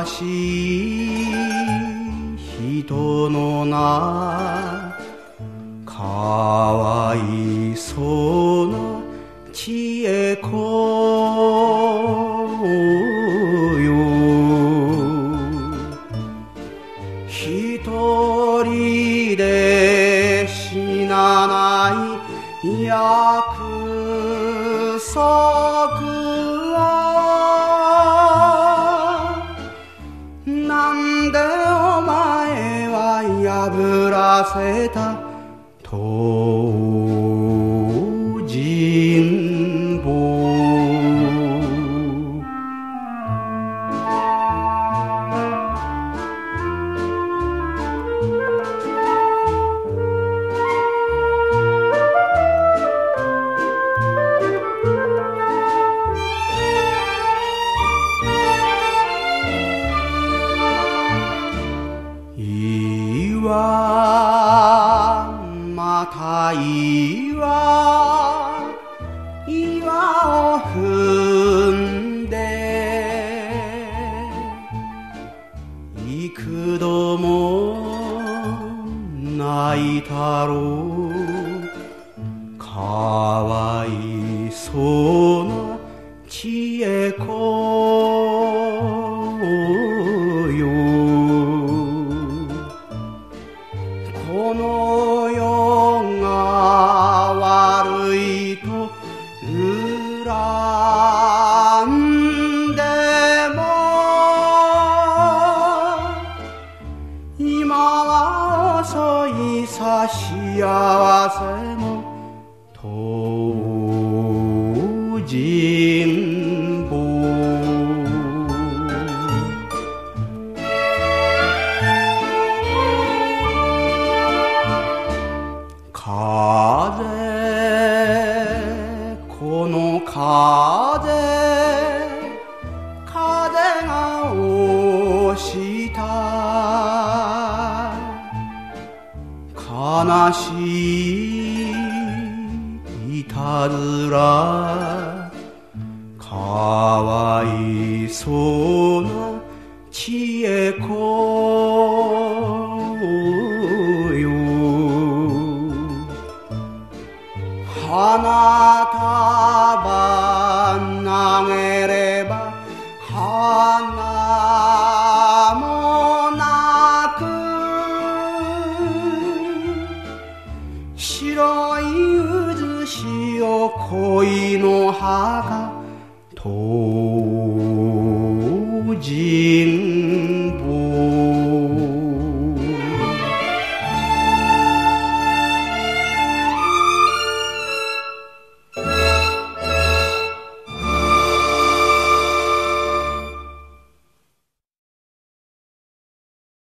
しい人のなかわいそうな知恵子よ一人で死なない約束はなんでお前は破らせた東尋坊また岩を踏んで幾度も泣いたろうかわいそうな知恵子よこの世が悪いと恨んでも今は遅いさ幸せも東尋坊風この風が押した悲しいいたずらかわいそうな知恵子よ花束投げれば花もなく白い渦潮恋の墓